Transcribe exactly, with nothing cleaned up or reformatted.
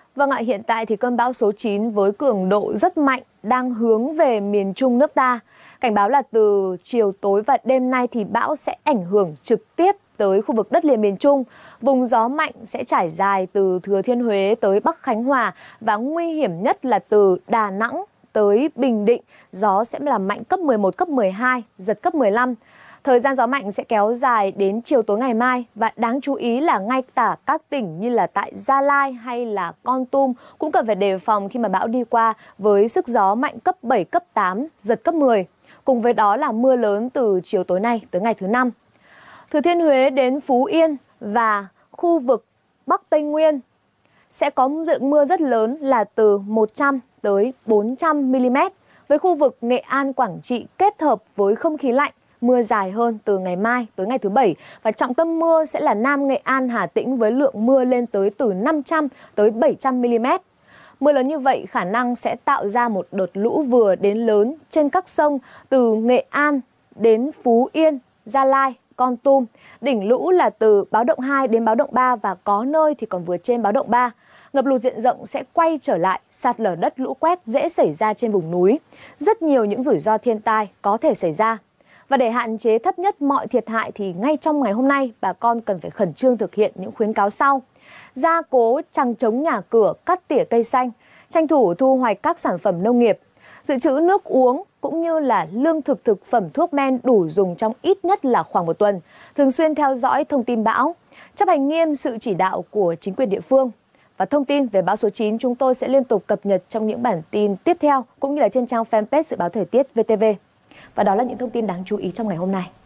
Vâng ạ, hiện tại thì cơn bão số chín với cường độ rất mạnh đang hướng về miền Trung nước ta. Cảnh báo là từ chiều tối và đêm nay thì bão sẽ ảnh hưởng trực tiếp tới khu vực đất liền miền Trung. Vùng gió mạnh sẽ trải dài từ Thừa Thiên Huế tới Bắc Khánh Hòa và nguy hiểm nhất là từ Đà Nẵng tới Bình Định. Gió sẽ là mạnh cấp mười một, cấp mười hai, giật cấp mười lăm. Thời gian gió mạnh sẽ kéo dài đến chiều tối ngày mai và đáng chú ý là ngay cả các tỉnh như là tại Gia Lai hay là Kon Tum cũng cần phải đề phòng khi mà bão đi qua với sức gió mạnh cấp bảy, cấp tám, giật cấp mười. Cùng với đó là mưa lớn từ chiều tối nay tới ngày thứ năm. Thừa Thiên Huế đến Phú Yên và khu vực Bắc Tây Nguyên sẽ có lượng mưa rất lớn là từ một trăm tới bốn trăm mi-li-mét. Với khu vực Nghệ An, Quảng Trị kết hợp với không khí lạnh, mưa dài hơn từ ngày mai tới ngày thứ Bảy. Và trọng tâm mưa sẽ là Nam Nghệ An, Hà Tĩnh với lượng mưa lên tới từ năm trăm tới bảy trăm mi-li-mét. Mưa lớn như vậy khả năng sẽ tạo ra một đợt lũ vừa đến lớn trên các sông từ Nghệ An đến Phú Yên, Gia Lai, Kon Tum. Đỉnh lũ là từ báo động hai đến báo động ba và có nơi thì còn vượt trên báo động ba. Ngập lụt diện rộng sẽ quay trở lại, sạt lở đất, lũ quét dễ xảy ra trên vùng núi. Rất nhiều những rủi ro thiên tai có thể xảy ra. Và để hạn chế thấp nhất mọi thiệt hại thì ngay trong ngày hôm nay, bà con cần phải khẩn trương thực hiện những khuyến cáo sau. Gia cố chằng chống nhà cửa, cắt tỉa cây xanh, tranh thủ thu hoạch các sản phẩm nông nghiệp, dự trữ nước uống cũng như là lương thực, thực phẩm, thuốc men đủ dùng trong ít nhất là khoảng một tuần. Thường xuyên theo dõi thông tin bão, chấp hành nghiêm sự chỉ đạo của chính quyền địa phương. Và thông tin về bão số chín chúng tôi sẽ liên tục cập nhật trong những bản tin tiếp theo cũng như là trên trang fanpage Dự báo Thời tiết vê tê vê. Và đó là những thông tin đáng chú ý trong ngày hôm nay.